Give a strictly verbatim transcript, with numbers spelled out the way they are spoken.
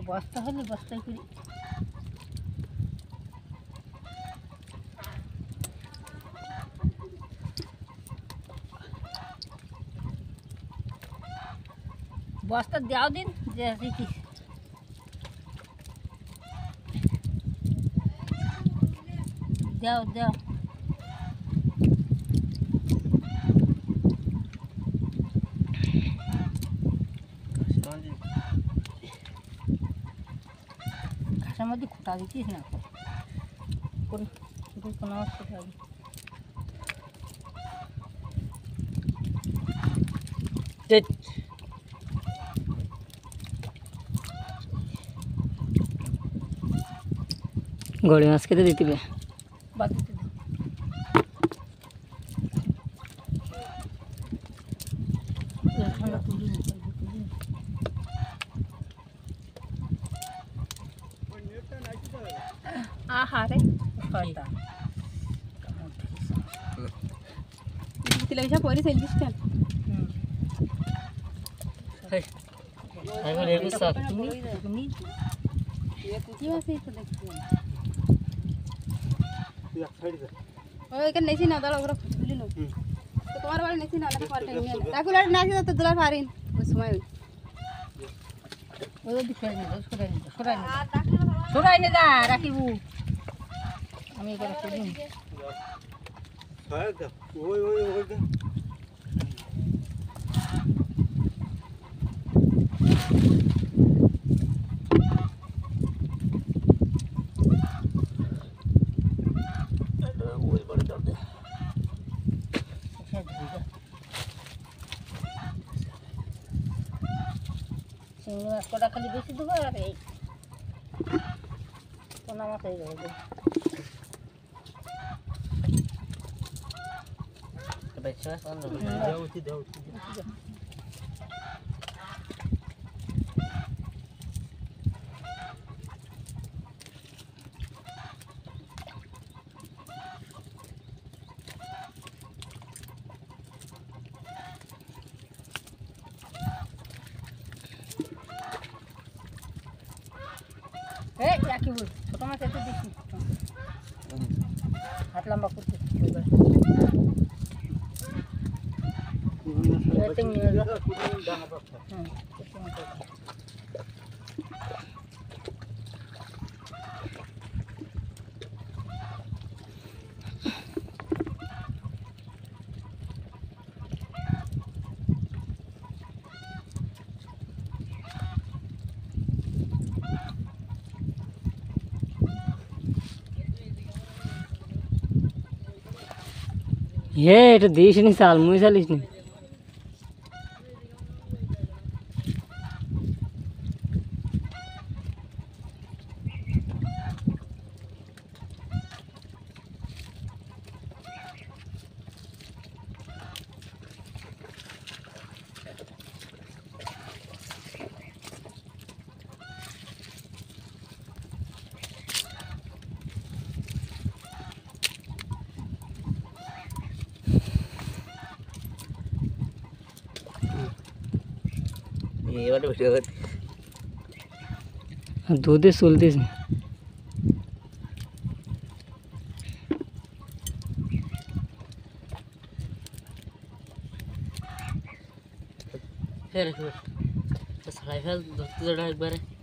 বস্তা হলে বস্তায় করি বস্তা দাও দিন যে কি দাও দাও ঘাসের মধ্যে খোটা দিচ্ছিস না কোন কোনো অসুবিধা হবে গড়ি মাছ খেতে দিতে বাদ দিতে আহারে শয়তান তিলাইসা পরে চল্লিশ টাকা এখন এর সাথ তুমি তুমি কি আছে তো দেখছি ওই এখানে নেছি না দাঁড়া ওরা খুলি নো তো তোমার বাড়ি নেছি না না পার টাইম নেই রাকুলার নাকি তো দুলা পারিন ওই সময় ওই দিকে সরাই নে সরাই নে সরাই নে সরাই নে যা রাখিবু আমি এবার করি হ্যাঁ ওই ওই ওই চিংড়ি মাছ কটা খালি বেশি দেবো আর এই পোনা মাছ হয়ে যাবে এই রাখি বল ছোট মাছ এত দিছি হাত লম্বা করতে এবার চিংড়ি মাছ হুম ये এটা দিস নি চাল মুই চালিস নি এবারে ভিডিও করতে দুধে চলতিস না ফের ফের তো সাড়াই ফেল ধরতে ধরে একবারে